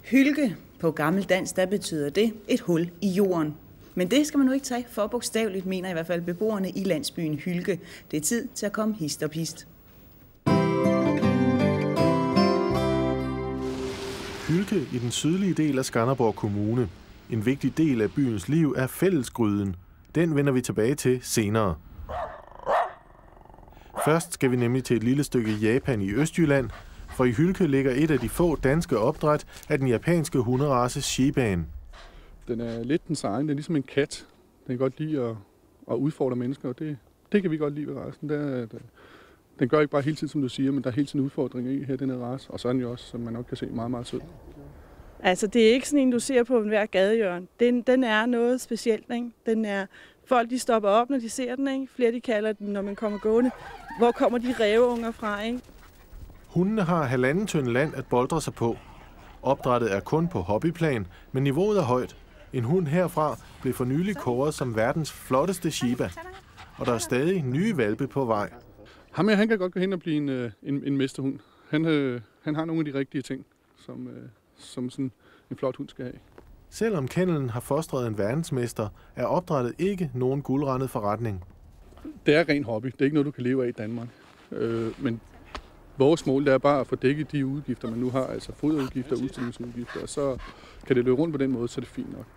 Hylke på gammeldansk, der betyder det et hul i jorden. Men det skal man nu ikke tage for bogstaveligt, mener i hvert fald beboerne i landsbyen Hylke. Det er tid til at komme hist og pist. Hylke i den sydlige del af Skanderborg Kommune. En vigtig del af byens liv er fællesgryden. Den vender vi tilbage til senere. Først skal vi nemlig til et lille stykke Japan i Østjylland, for i Hylke ligger et af de få danske opdræt af den japanske hunderace Shibaen. Den er lidt dens egen. Den er ligesom en kat. Den kan godt lide at udfordre mennesker, og det kan vi godt lide ved racen. Den gør ikke bare hele tiden, som du siger, men der er hele tiden udfordringer i her, den her race. Og så er den jo også, som man nok kan se, meget, meget sød. Altså, det er ikke sådan en, du ser på hver gadehjørne. Den er noget specielt, ikke? Den er, folk de stopper op, når de ser den, ikke? Flere de kalder den, når man kommer gående. Hvor kommer de ræveunger fra, ikke? Hundene har 1,5 tønde land at boldre sig på. Opdrættet er kun på hobbyplan, men niveauet er højt. En hund herfra blev for nylig kåret som verdens flotteste Shiba. Og der er stadig nye hvalpe på vej. Ham her, han kan godt gå hen og blive en mesterhund. Han har nogle af de rigtige ting, som sådan en flot hund skal have. Selvom kennelen har fostret en verdensmester, er opdrættet ikke nogen guldrandet forretning. Det er ren hobby. Det er ikke noget, du kan leve af i Danmark. Men vores mål er bare at få dækket de udgifter, man nu har, altså foderudgifter og udstillingsudgifter, og så kan det løbe rundt på den måde, så det er fint nok.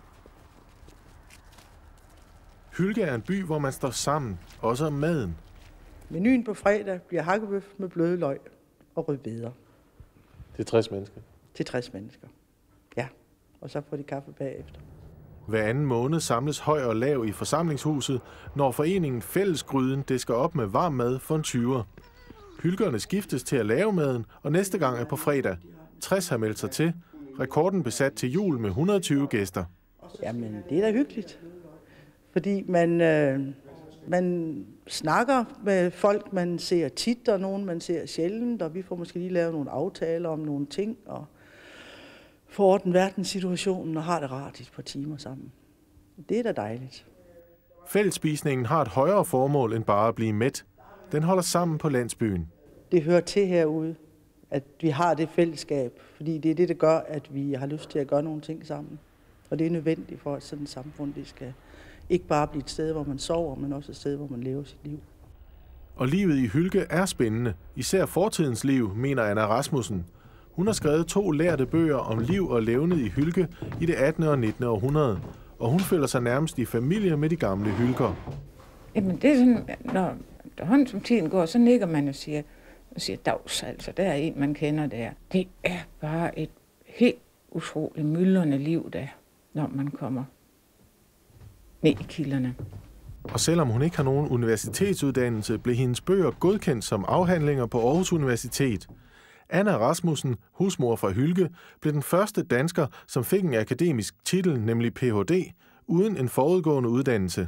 Hylke er en by, hvor man står sammen, også om maden. Menuen på fredag bliver hakkebøf med bløde løg og rødbeder. Det er 60 mennesker. Til 60 mennesker. Ja, og så får de kaffe bagefter. Hver anden måned samles høj og lav i forsamlingshuset, når foreningen Fællesgryden disker op med varm mad for en 20'er. Hylkerne skiftes til at lave maden, og næste gang er på fredag. 60 har meldt sig til. Rekorden besat til jul med 120 gæster. Jamen, det er da hyggeligt. Fordi man snakker med folk, man ser tit, og nogen man ser sjældent, og vi får måske lige lavet nogle aftaler om nogle ting, og får ordnet verdenssituationen og har det rart i et par timer sammen. Det er da dejligt. Fællesspisningen har et højere formål end bare at blive mæt. Den holder sammen på landsbyen. Det hører til herude, at vi har det fællesskab, fordi det er det, der gør, at vi har lyst til at gøre nogle ting sammen. Og det er nødvendigt for, at sådan et samfund det skal ikke bare blive et sted, hvor man sover, men også et sted, hvor man lever sit liv. Og livet i Hylke er spændende. Især fortidens liv, mener Anna Rasmussen. Hun har skrevet 2 lærte bøger om liv og levned i Hylke i det 18. og 19. århundrede. Og hun føler sig nærmest i familie med de gamle hylker. Jamen det er sådan, når efterhånden som tiden går, så nikker man og siger dags, altså der er en, man kender der. Det er bare et helt utroligt myldrende liv der, når man kommer ned i kilderne. Og selvom hun ikke har nogen universitetsuddannelse, blev hendes bøger godkendt som afhandlinger på Aarhus Universitet. Anna Rasmussen, husmor fra Hylke, blev den første dansker, som fik en akademisk titel, nemlig Ph.D., uden en forudgående uddannelse.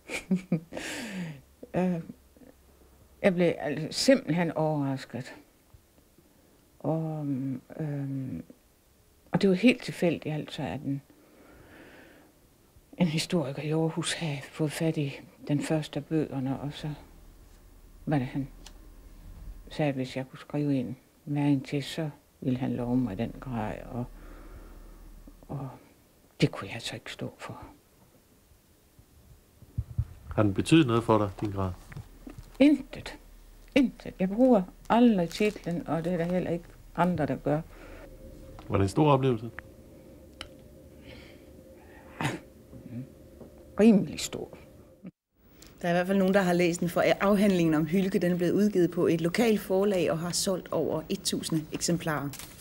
Jeg blev simpelthen overrasket. Og det var helt tilfældigt, altså, at en historiker i Aarhus havde fået fat i den første af bøgerne, og så var det, han sagde, at hvis jeg kunne skrive en til, så ville han love mig den grej, og det kunne jeg så ikke stå for. Har den betydet noget for dig, din grad? Intet. Intet. Jeg bruger aldrig titlen, og det er der heller ikke andre, der gør. Var det en stor oplevelse? Rimelig stor. Der er i hvert fald nogen, der har læst den, for afhandlingen om Hylke. Den er blevet udgivet på et lokalt forlag og har solgt over 1000 eksemplarer.